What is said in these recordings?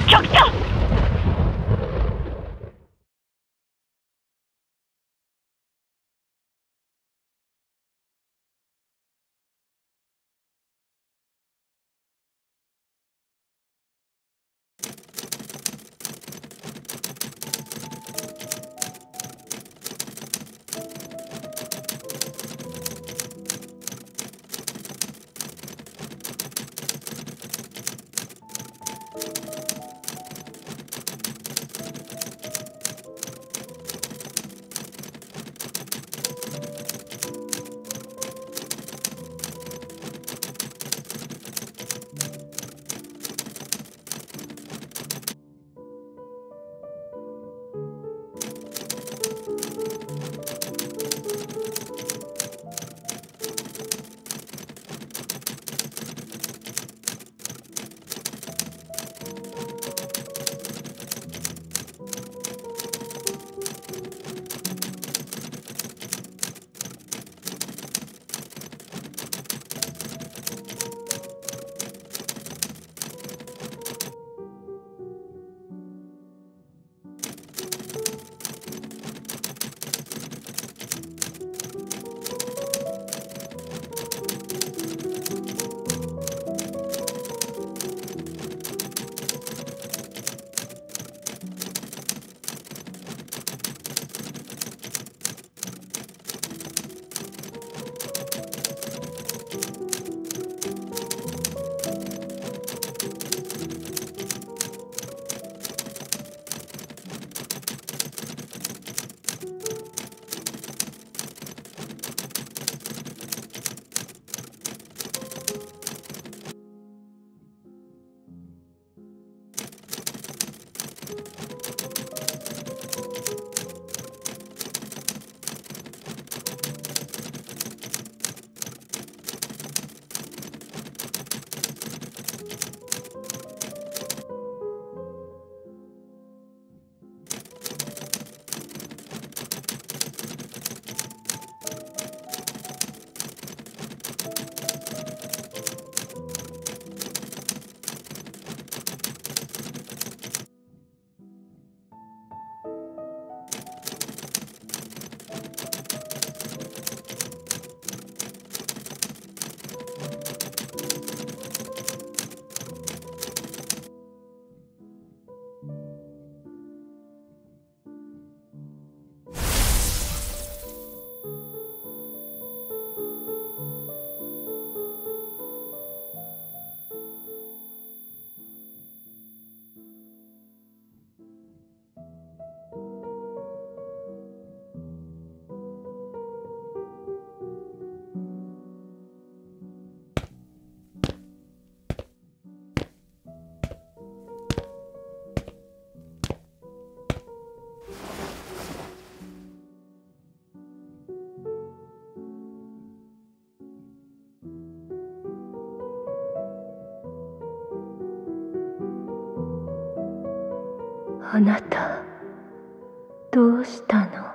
局長。 あなた、どうしたの？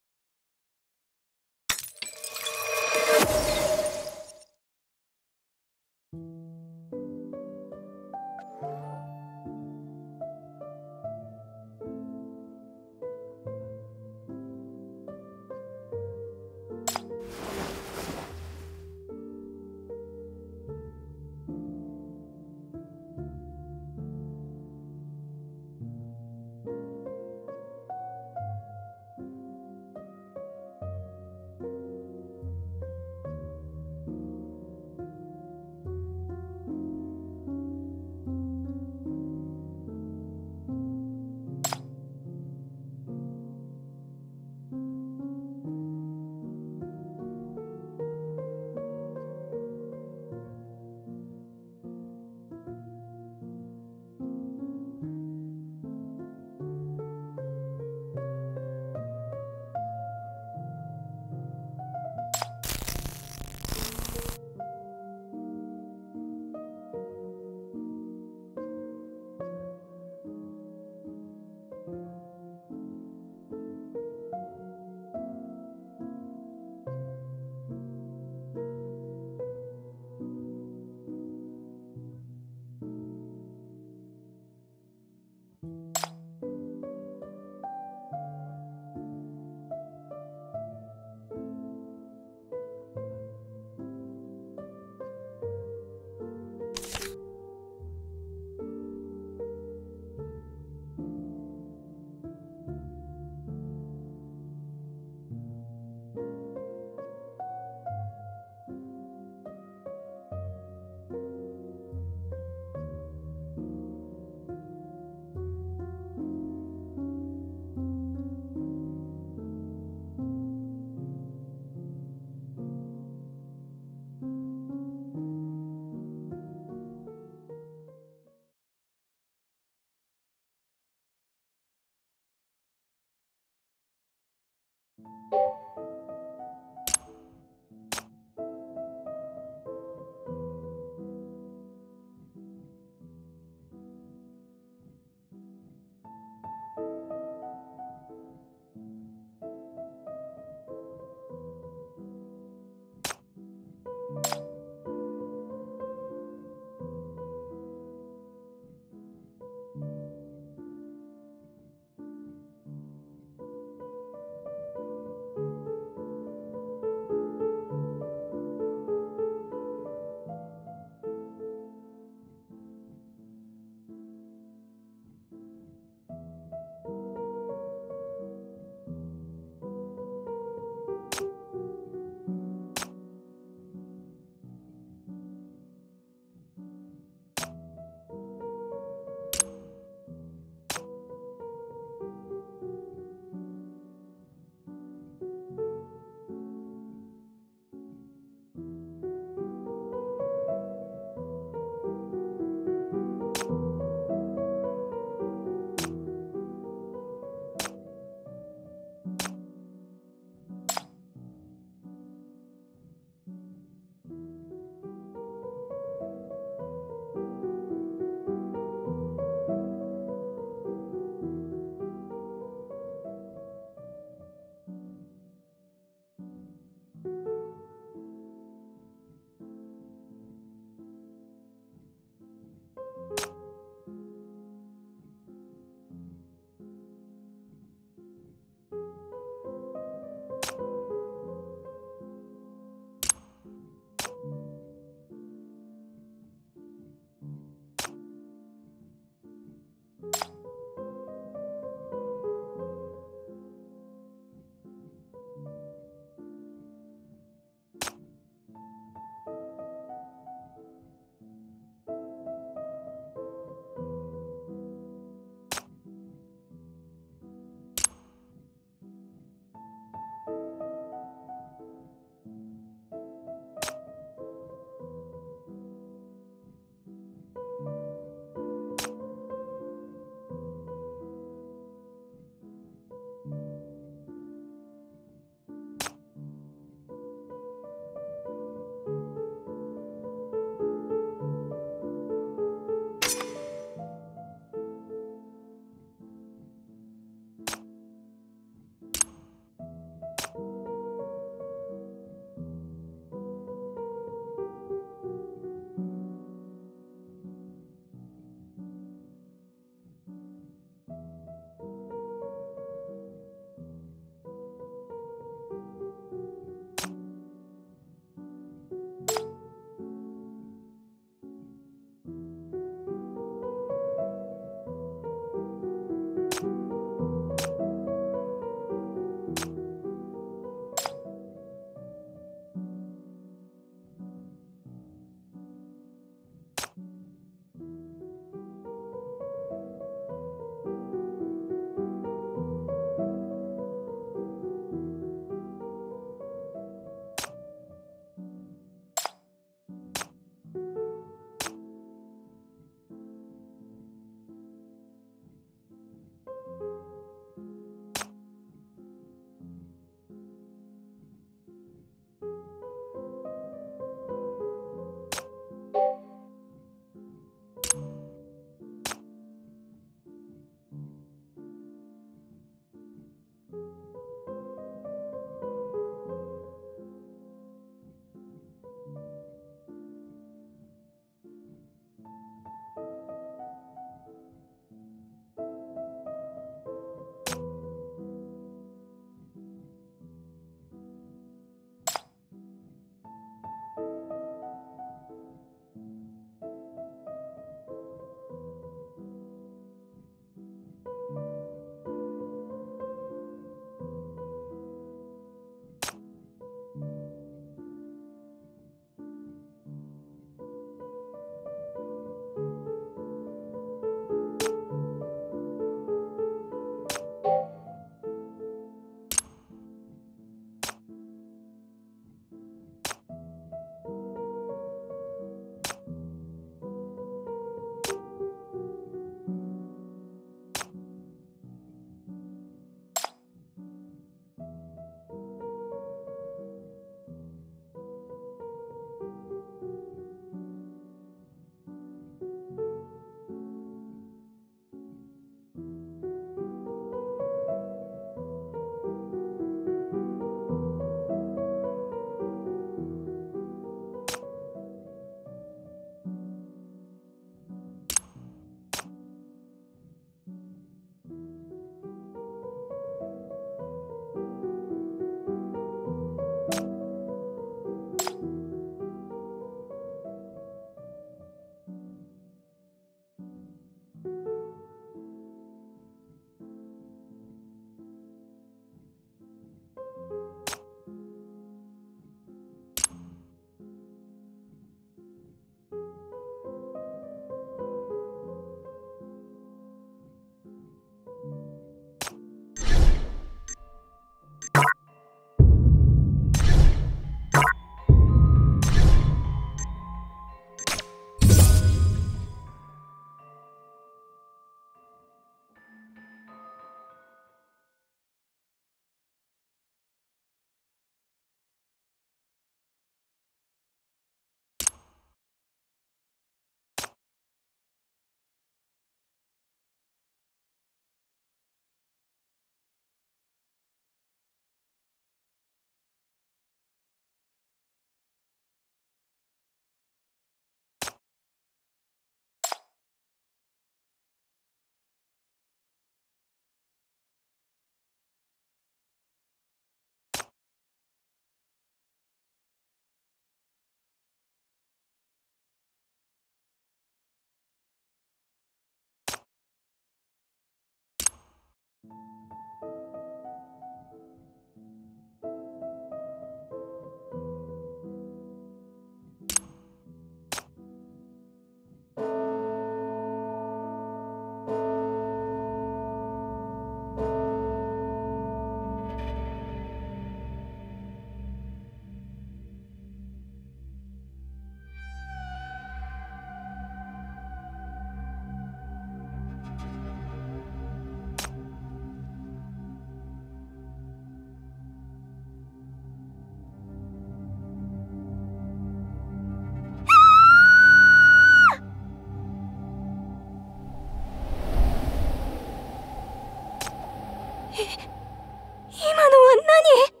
今のは何？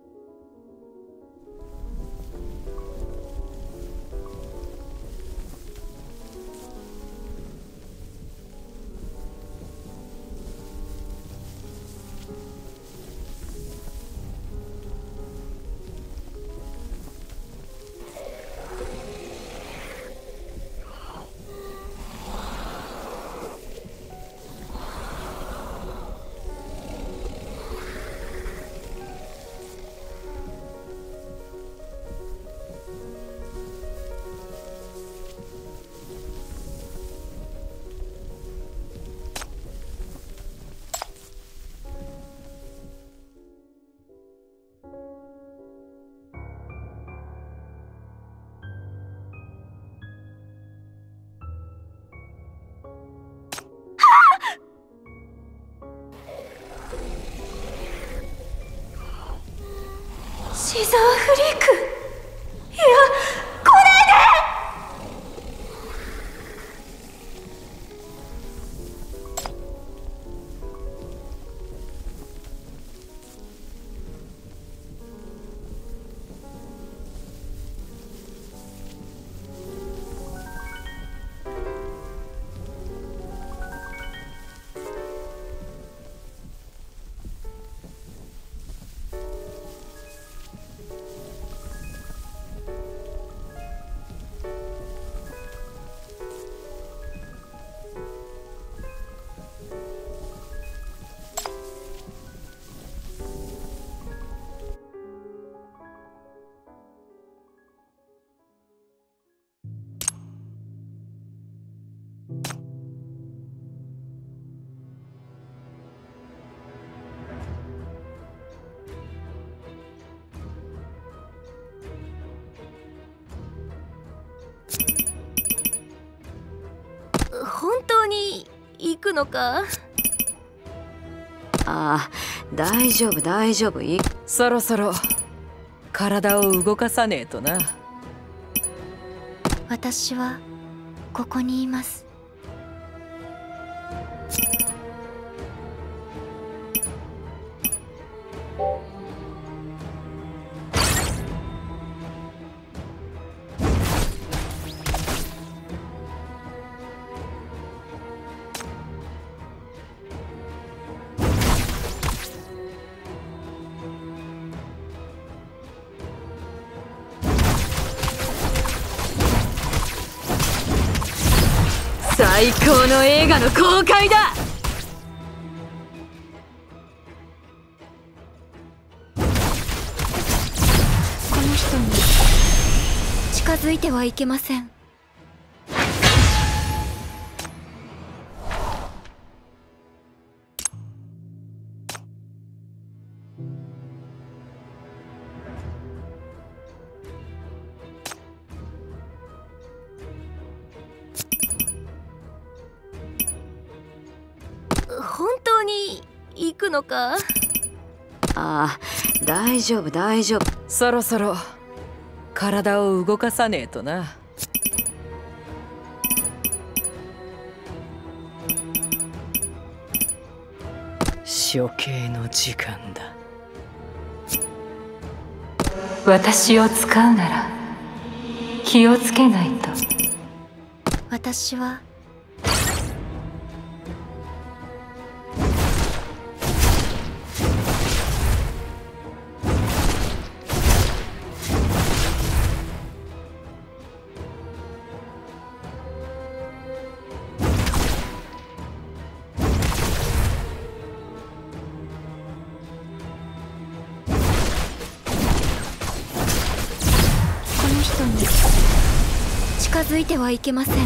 シザーフリーク。いや、来ないで！本当に行くのか？ ああ、大丈夫大丈夫。 そろそろ体を動かさねえとな。 私はここにいます。 最高の映画の公開だ。 この人に近づいてはいけません。本当に行くのか？ ああ、大丈夫大丈夫。 そろそろ体を動かさねえとな。処刑の時間だ。私を使うなら気をつけないと。 私はづいてはいけません。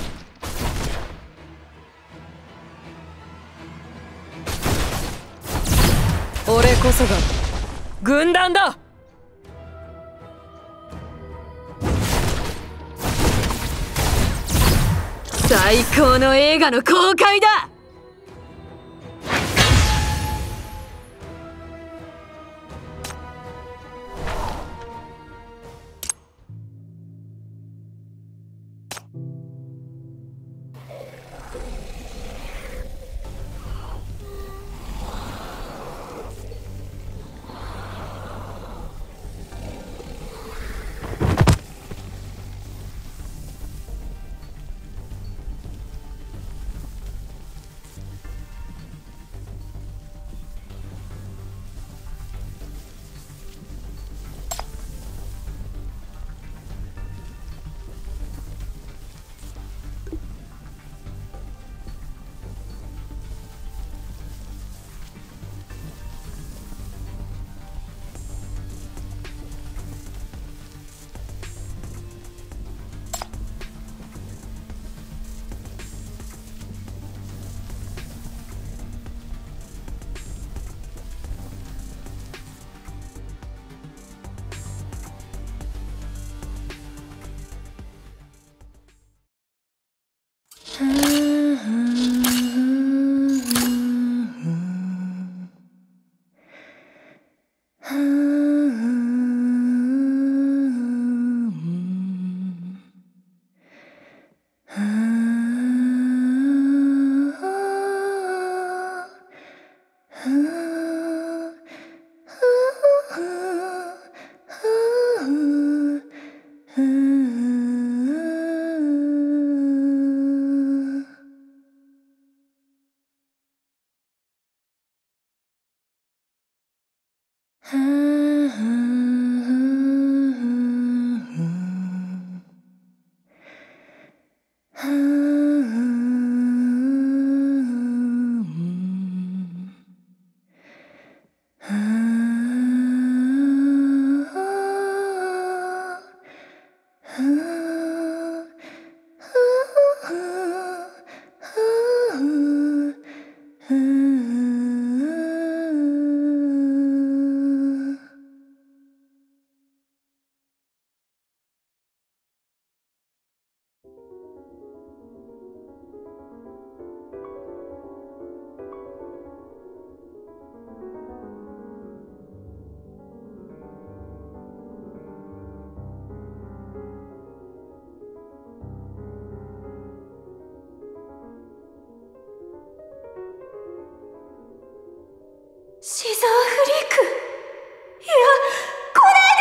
俺こそが軍団だ。 最高の映画の公開だ。 シザーフリーク、いや、来ない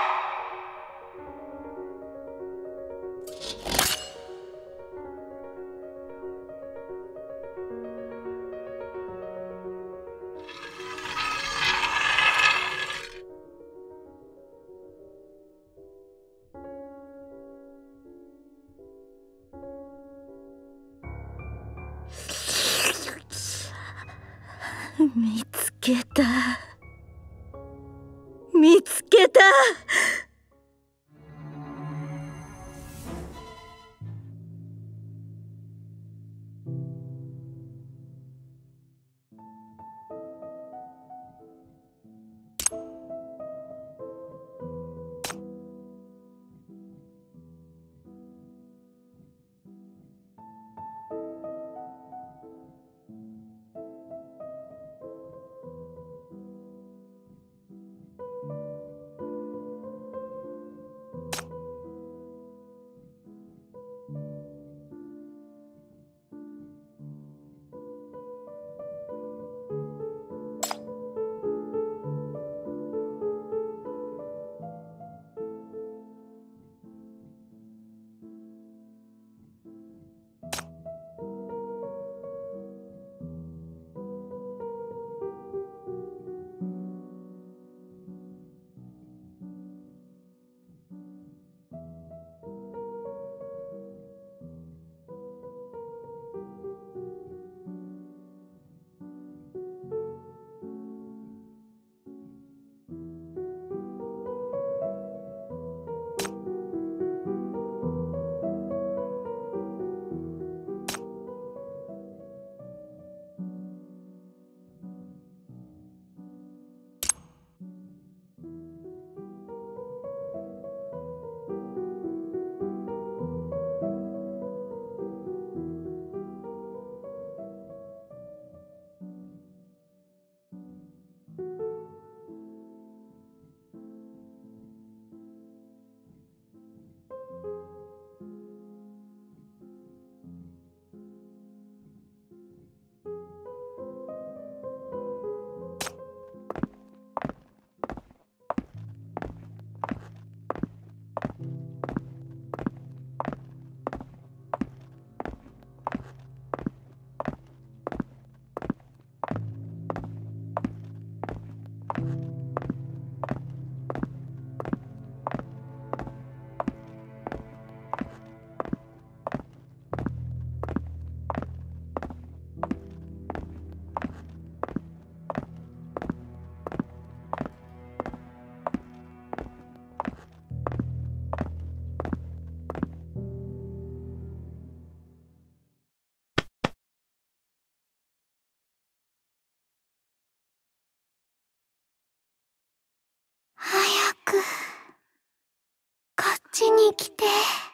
見つけた。見つけた。 ちに来て。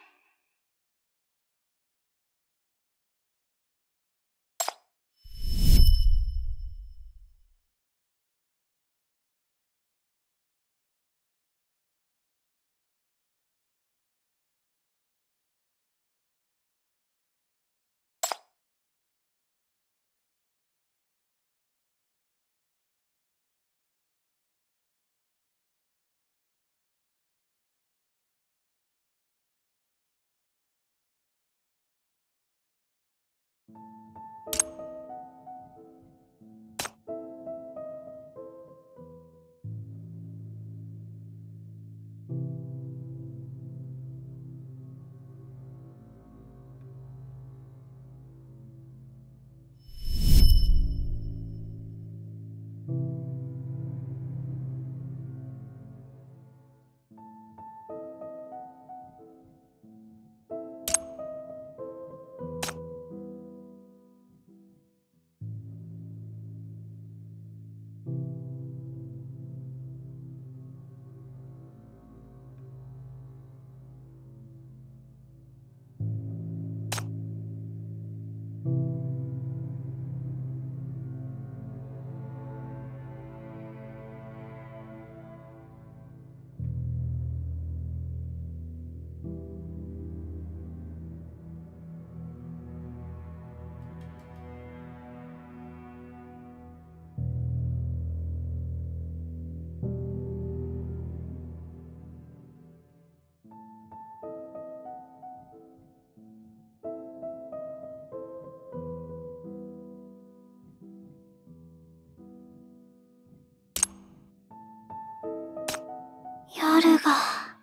夜が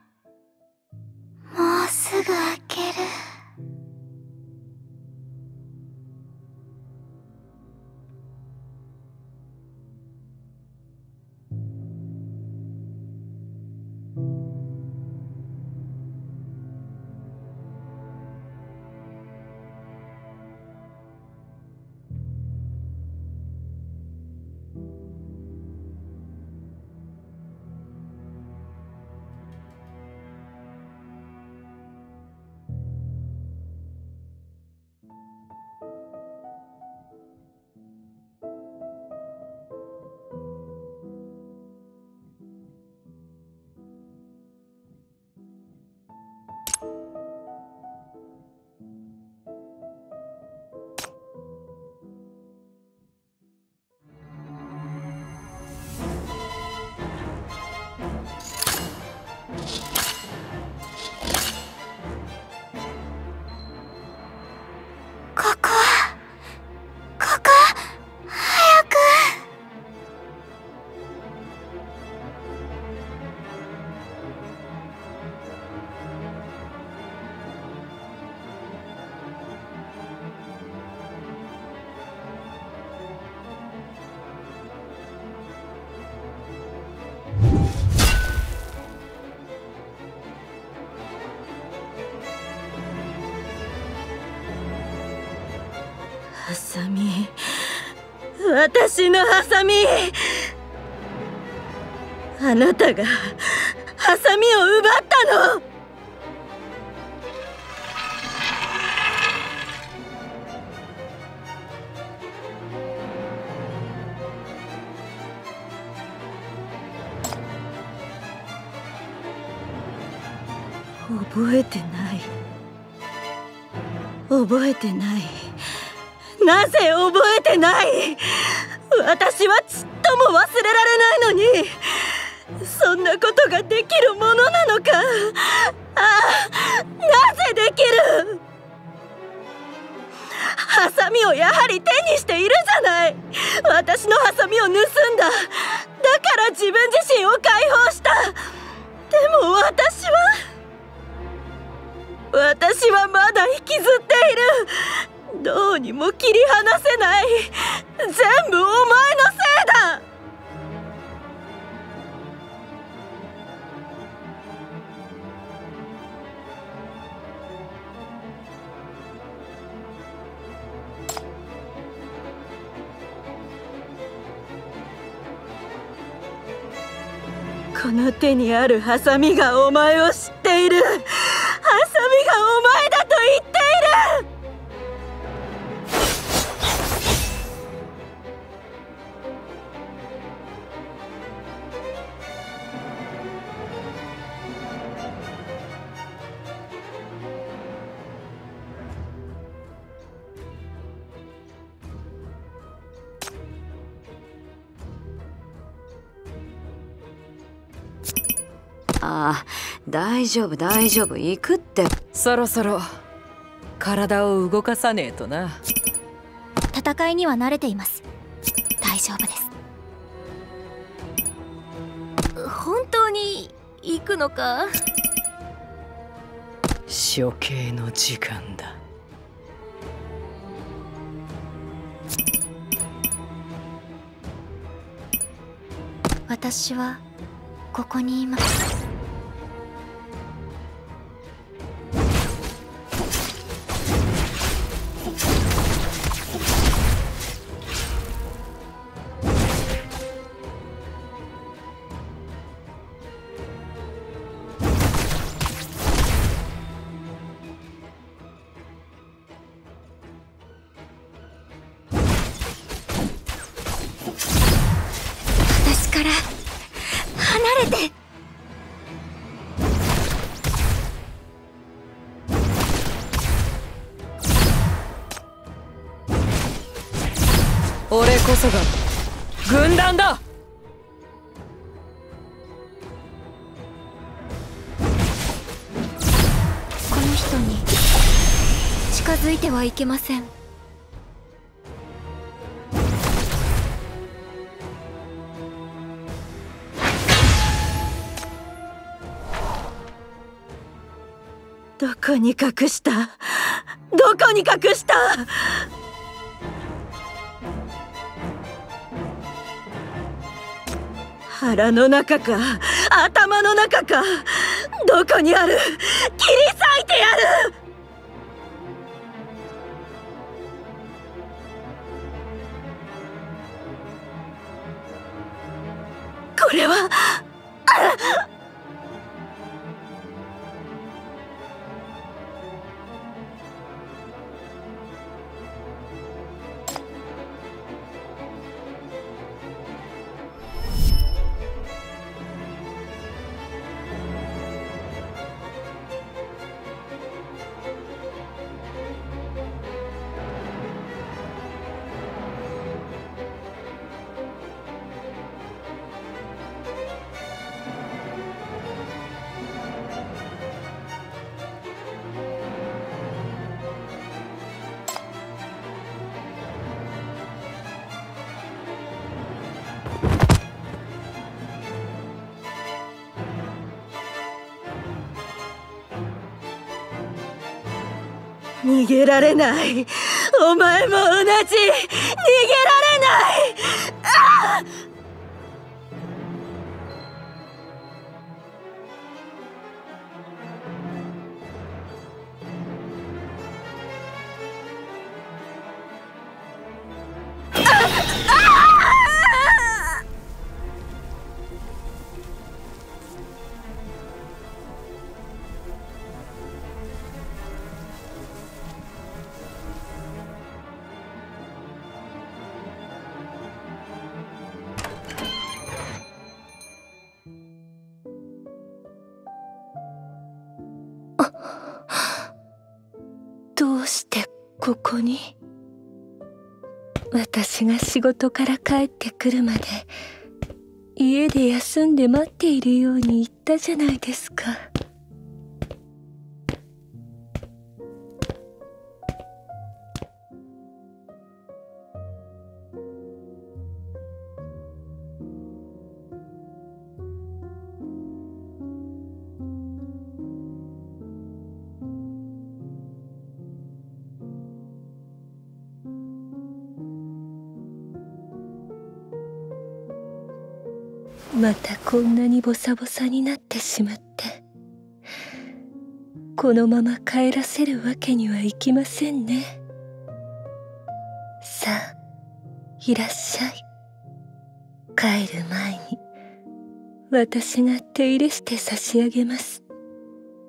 もうすぐ明ける。ハサミ、私のハサミ。あなたがハサミを奪ったの。覚えてない。覚えてない。なぜ覚えてない。私はちっとも忘れられないのに、そんなことができるものなのか。ああ、なぜできる。ハサミをやはり手にしているじゃない。私のハサミを盗んだ。だから自分自身を解放した。でも私はまだ引きずっている。どうにも切り離せない。全部お前のせいだ。この手にあるハサミがお前を知ってっている。ハサミがお前だと言っている。 ああ、大丈夫大丈夫、行くって。 そろそろ体を動かさねえとな。 戦いには慣れています。大丈夫です。本当に行くのか？ 処刑の時間だ。 私はここにいます。私から離れて。 俺こそが軍団だ。 この人に近づいてはいけません。 どこに隠した？どこに隠した？腹の中か頭の中か、どこにある？切り裂いてやる！これは逃げられない。お前も同じ。逃げられない。ああ！ どうしてここに？私が仕事から帰ってくるまで家で休んで待っているように言ったじゃないですか。またこんなにボサボサになってしまって、このまま帰らせるわけにはいきませんね。さあ、いらっしゃい。帰る前に私が手入れして差し上げます。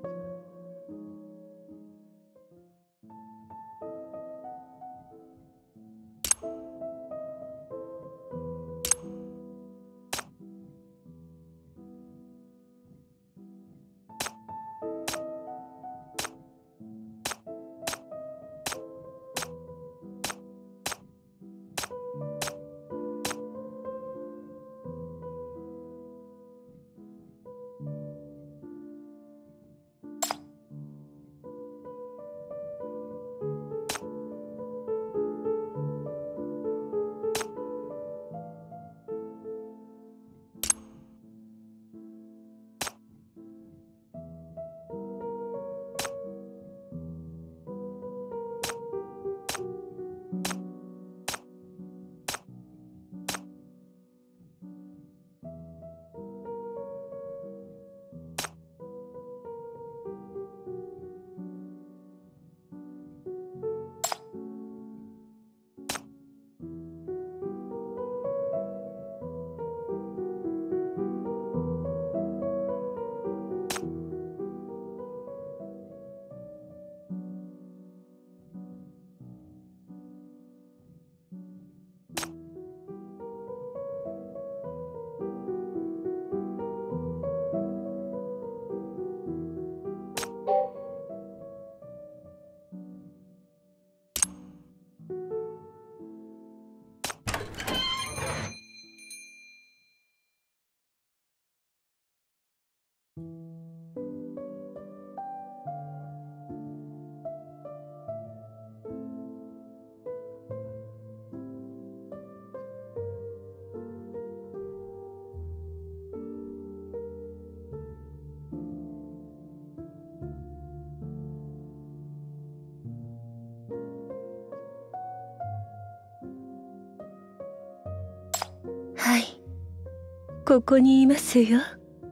ここにいますよ。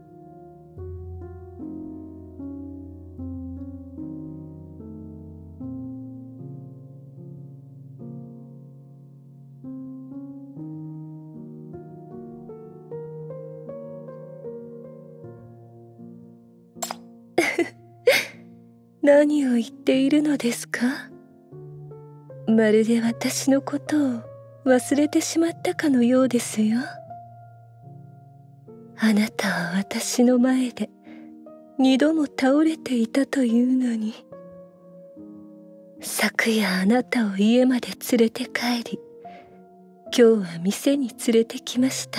何を言っているのですか？まるで私のことを忘れてしまったかのようですよ。あなたは私の前で2度も倒れていたというのに、昨夜あなたを家まで連れて帰り、今日は店に連れてきました。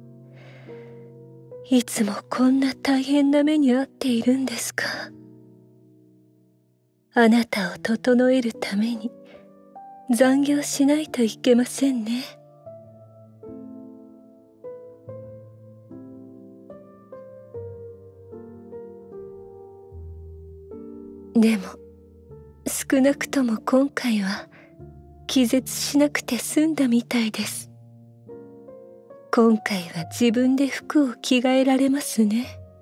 いつもこんな大変な目に遭っているんですか？あなたを整えるために残業しないといけませんね。でも少なくとも今回は気絶しなくて済んだみたいです。今回は自分で服を着替えられますね。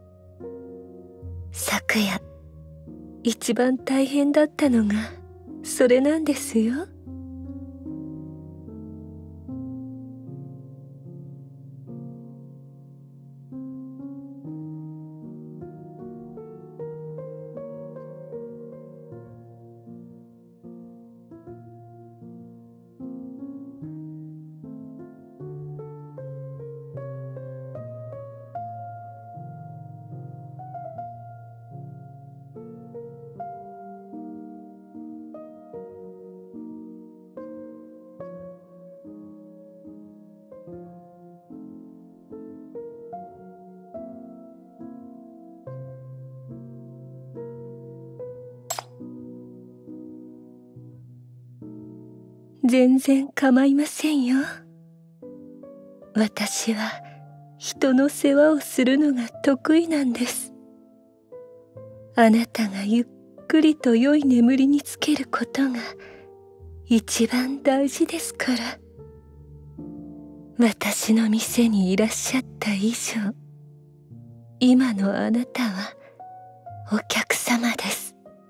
昨夜一番大変だったのがそれなんですよ。全然構いませんよ。私は人の世話をするのが得意なんです。あなたがゆっくりと良い眠りにつけることが一番大事ですから。私の店にいらっしゃった以上、今のあなたはお客様です。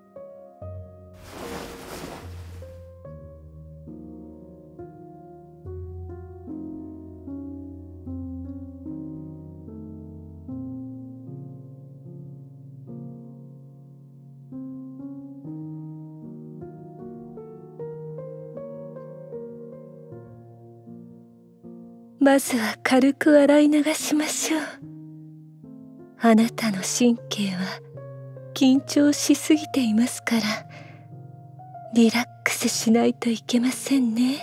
まずは軽く洗い流しましょう。あなたの神経は緊張しすぎていますから、リラックスしないといけませんね。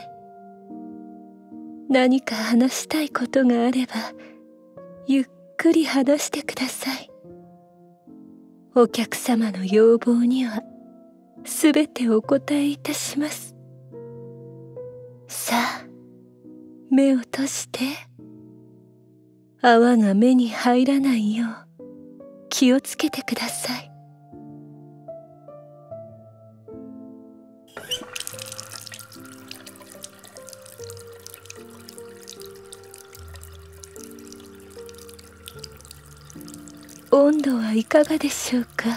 何か話したいことがあればゆっくり話してください。お客様の要望にはすべてお答えいたします。さあ、目を閉じて。泡が目に入らないよう気をつけてください。温度はいかがでしょうか？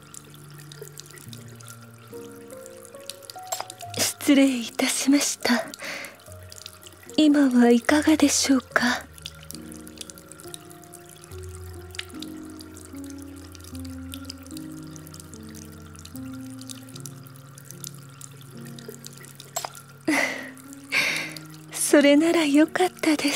失礼いたしました。今はいかがでしょうか？それならよかったです。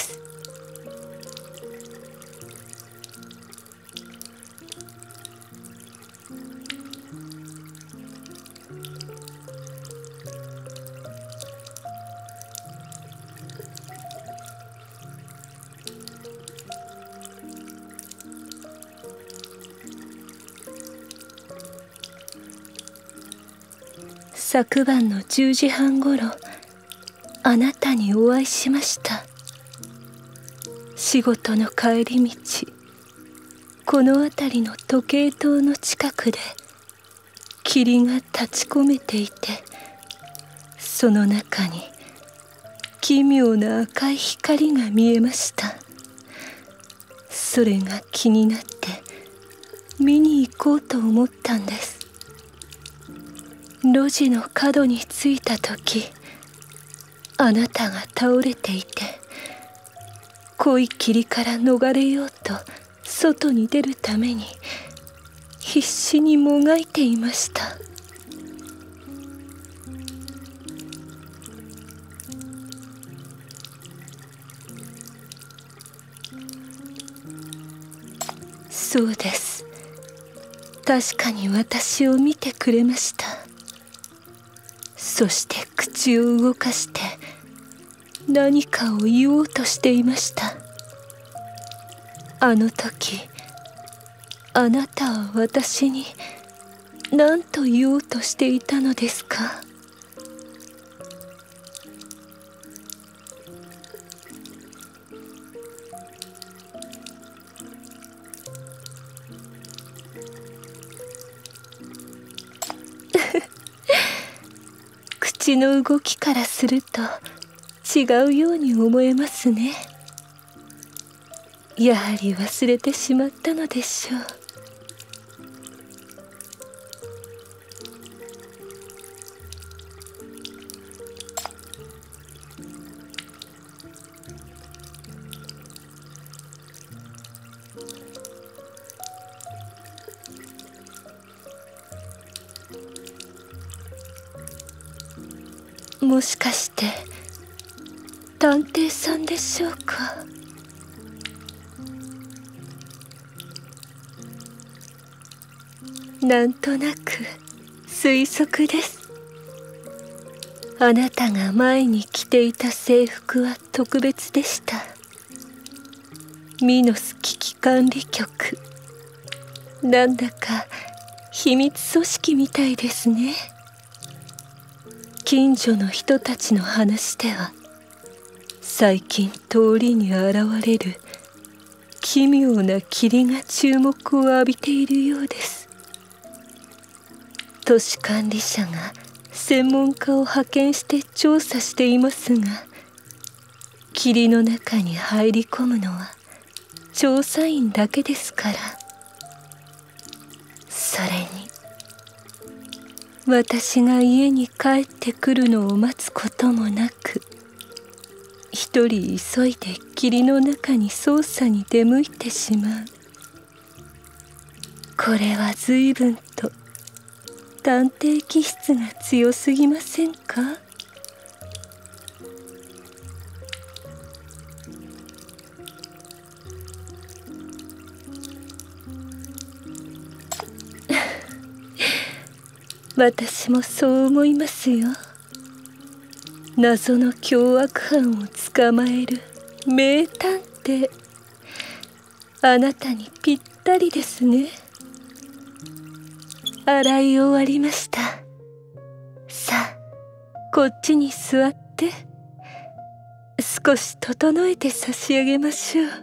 昨晩の10時半ごろ、あなたにお会いしました。仕事の帰り道、この辺りの時計塔の近くで霧が立ち込めていて、その中に奇妙な赤い光が見えました。 それが気になって見に行こうと思ったんです。路地の角に着いた時、あなたが倒れていて、濃い霧から逃れようと外に出るために必死にもがいていました。そうです。確かに私を見てくれました。そして口を動かして何かを言おうとしていました。あの時、あなたは私に何と言おうとしていたのですか？口の動きからすると違うように思えますね。やはり忘れてしまったのでしょう。もしかして探偵さんでしょうか？なんとなく推測です。あなたが前に着ていた制服は特別でした。ミノス危機管理局。なんだか秘密組織みたいですね。近所の人たちの話では、最近通りに現れる奇妙な霧が注目を浴びているようです。都市管理者が専門家を派遣して調査していますが、霧の中に入り込むのは調査員だけですから。それに私が家に帰ってくるのを待つこともなく、一人急いで霧の中に捜査に出向いてしまう。これは随分と探偵気質が強すぎませんか？私もそう思いますよ。謎の凶悪犯を捕まえる名探偵、あなたにぴったりですね。洗い終わりました。さあ、こっちに座って少し整えて差し上げましょう。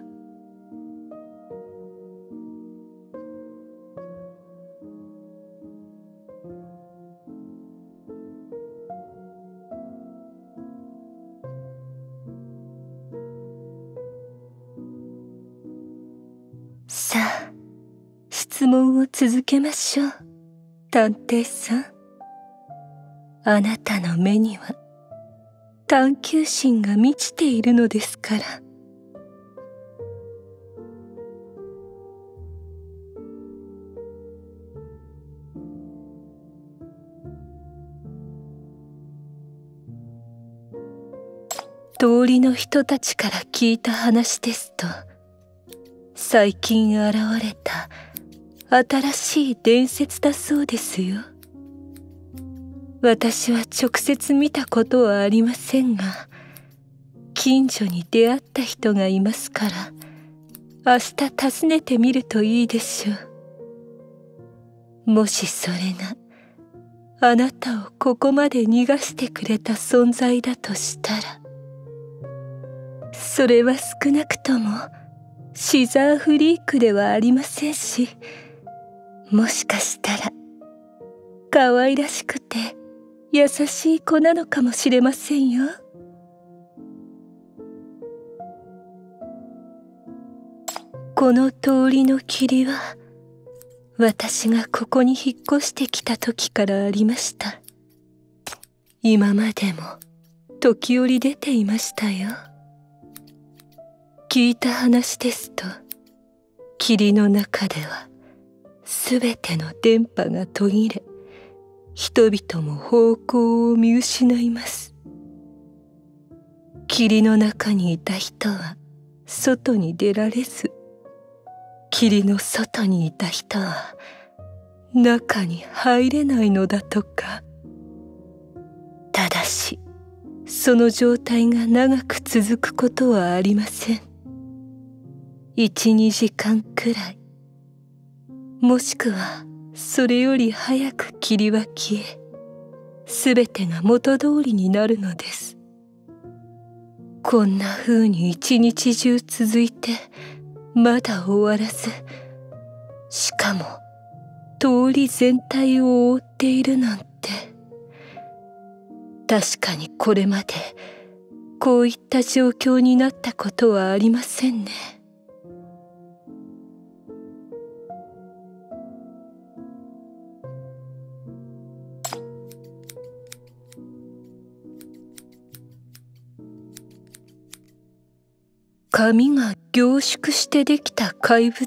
さあ、質問を続けましょう、探偵さん。あなたの目には探求心が満ちているのですから。通りの人たちから聞いた話ですと、最近現れた新しい伝説だそうですよ。私は直接見たことはありませんが、近所に出会った人がいますから、明日訪ねてみるといいでしょう。もしそれがあなたをここまで逃がしてくれた存在だとしたら、それは少なくともシザーフリークではありませんし、もしかしたら可愛らしくて優しい子なのかもしれませんよ。 この通りの霧は私がここに引っ越してきた時からありました。今までも時折出ていましたよ。聞いた話ですと、霧の中ではすべての電波が途切れ、人々も方向を見失います。霧の中にいた人は外に出られず、霧の外にいた人は中に入れないのだとか。ただし、その状態が長く続くことはありません。1、2時間くらい、もしくはそれより早く霧は消え、すべてが元通りになるのです。こんな風に一日中続いてまだ終わらず、しかも通り全体を覆っているなんて、確かにこれまでこういった状況になったことはありませんね。紙が凝縮してできた怪物？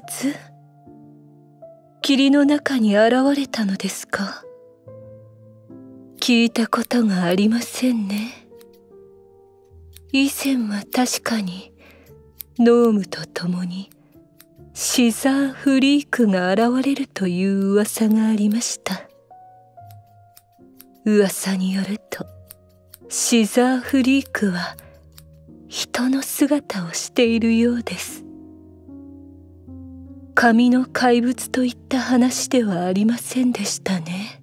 霧の中に現れたのですか？聞いたことがありませんね。以前は確かにノームと共にシザーフリークが現れるという噂がありました。噂によると、シザーフリークは人の姿をしているようです。紙の怪物といった話ではありませんでしたね。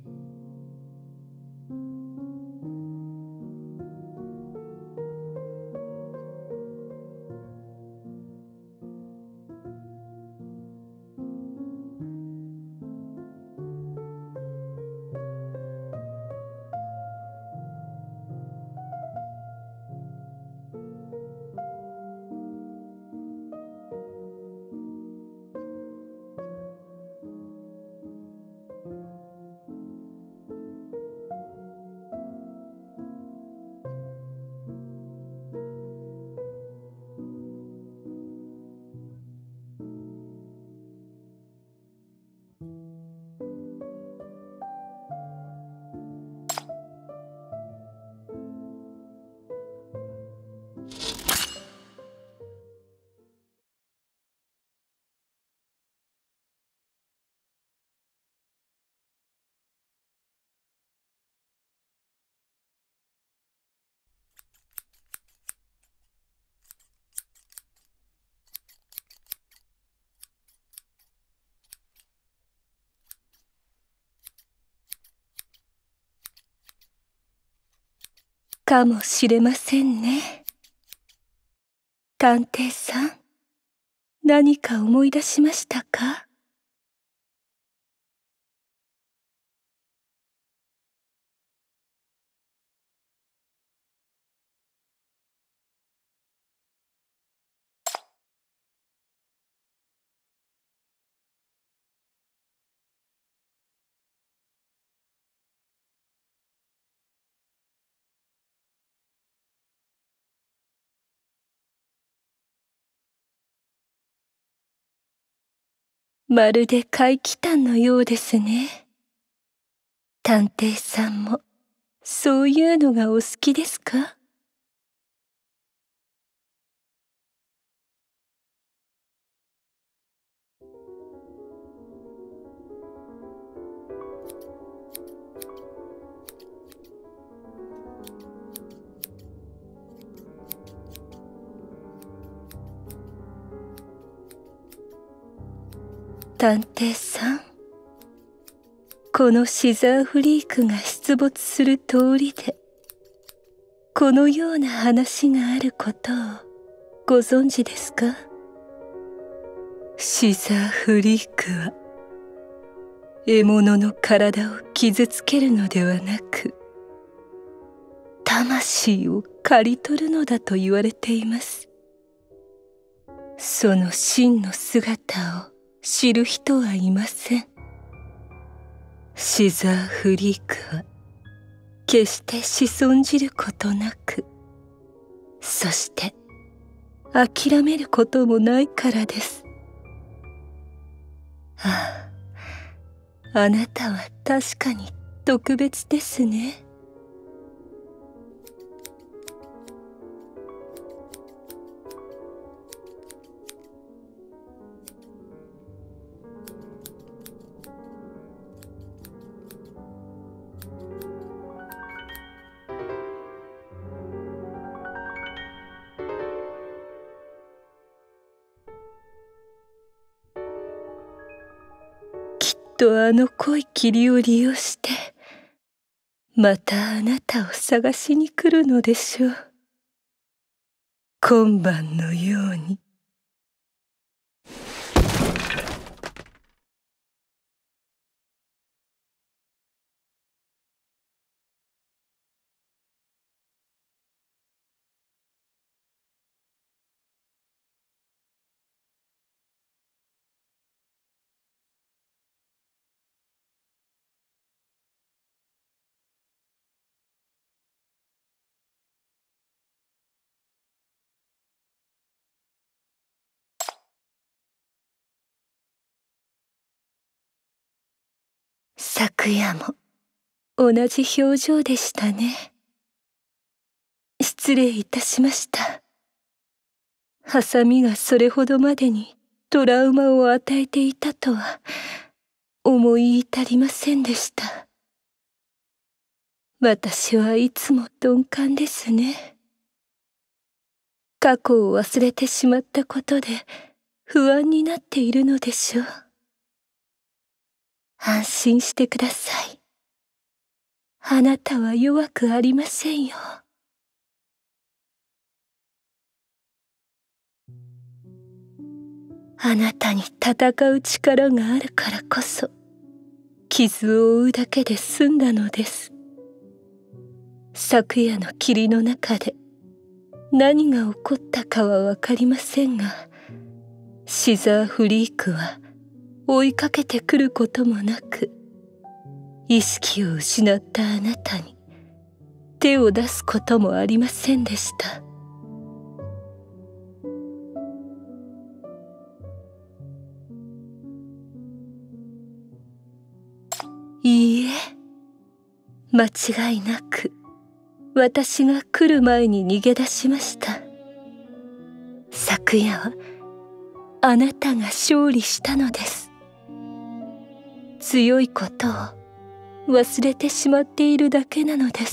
かもしれませんね。探偵さん、何か思い出しましたか？まるで怪奇譚のようですね。探偵さんもそういうのがお好きですか？探偵さん、このシザーフリークが出没する通りでこのような話があることをご存知ですか？シザーフリークは獲物の体を傷つけるのではなく、魂を刈り取るのだと言われています。 その真の姿を知る人はいません。シザーフリークは決して仕損じることなく、そして諦めることもないからです。ああ、あなたは確かに特別ですね。あの濃い霧を利用してまたあなたを探しに来るのでしょう。今晩のように。昨夜も同じ表情でしたね。失礼いたしました。ハサミがそれほどまでにトラウマを与えていたとは思い至りませんでした。私はいつも鈍感ですね。過去を忘れてしまったことで不安になっているのでしょう。安心してください。あなたは弱くありませんよ。あなたに戦う力があるからこそ、傷を負うだけで済んだのです。昨夜の霧の中で何が起こったかはわかりませんが、シザーフリークは追いかけてくることもなく、意識を失ったあなたに手を出すこともありませんでした。いいえ、間違いなく私が来る前に逃げ出しました。昨夜はあなたが勝利したのです。強いことを忘れてしまっているだけなのです。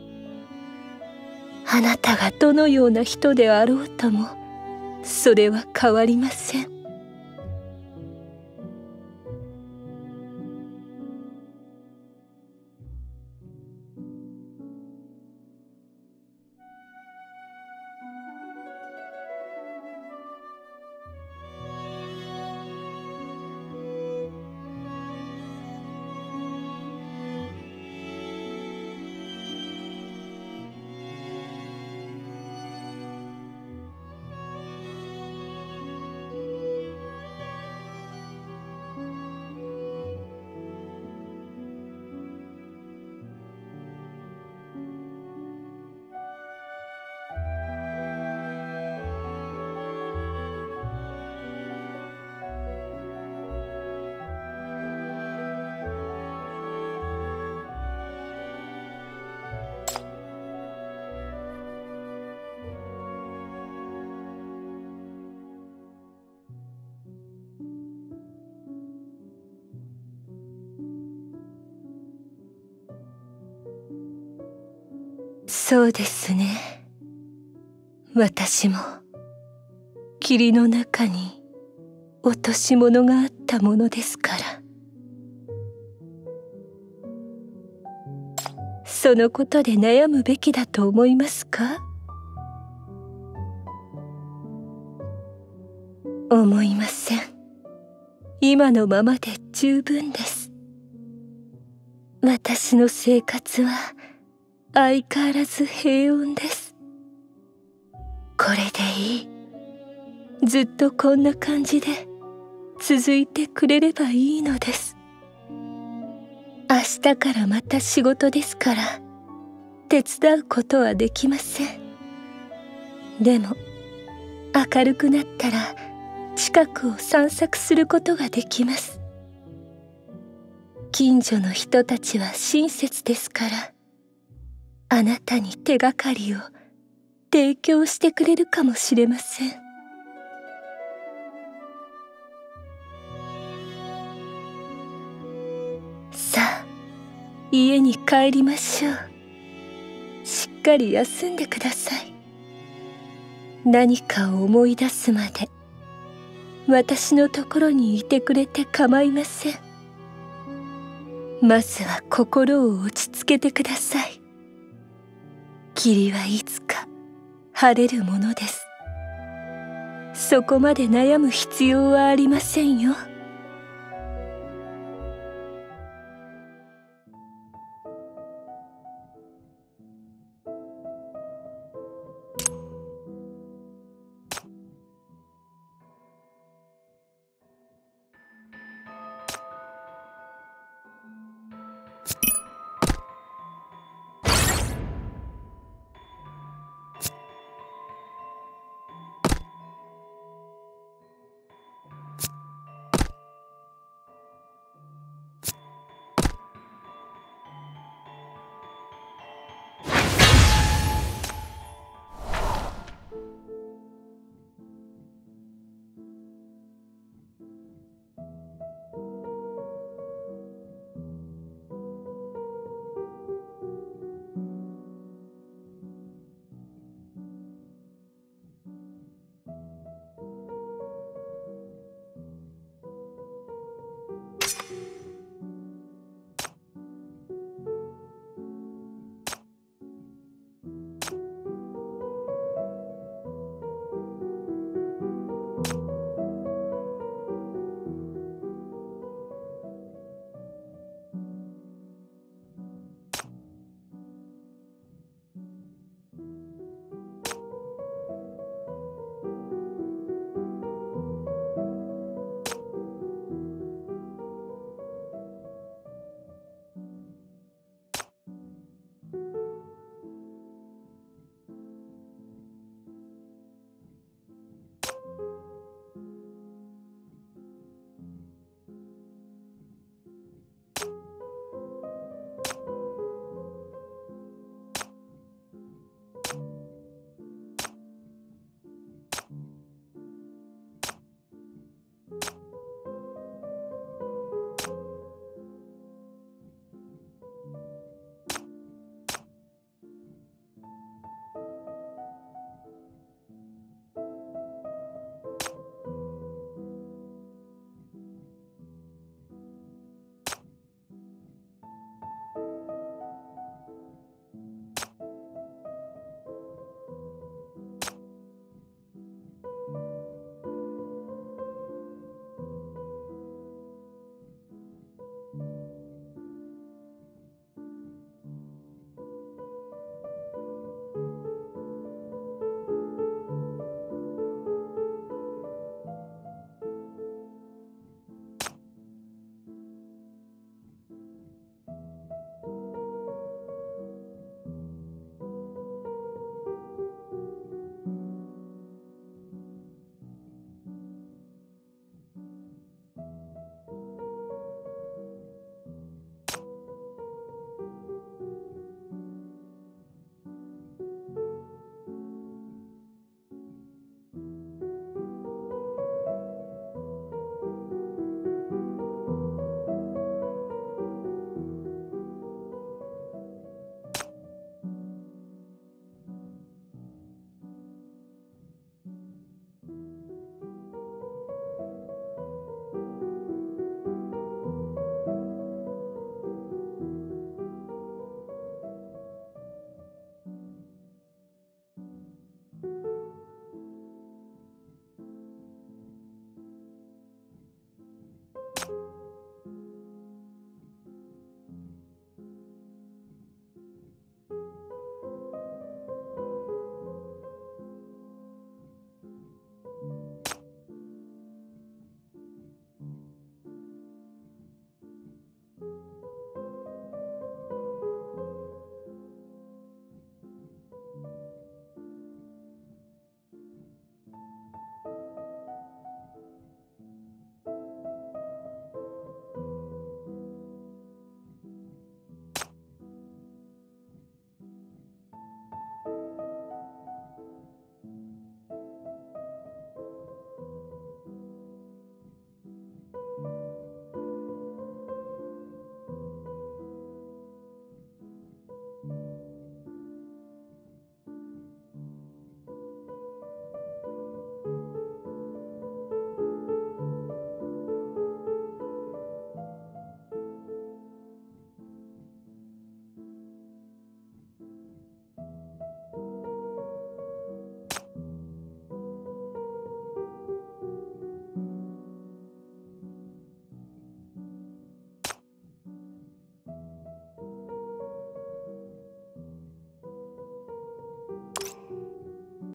あなたがどのような人であろうとも、それは変わりません。そうですね。私も霧の中に落とし物があったものですから。そのことで悩むべきだと思いますか？思いません。今のままで十分です。私の生活は相変わらず平穏です。これでいい。 ずっとこんな感じで続いてくれればいいのです。明日からまた仕事ですから手伝うことはできません。でも明るくなったら近くを散策することができます。近所の人たちは親切ですから、あなたに手がかりを提供してくれるかもしれません。さあ、家に帰りましょう。しっかり休んでください。何かを思い出すまで私のところにいてくれて構いません。まずは心を落ち着けてください。霧はいつか晴れるものです。そこまで悩む必要はありませんよ。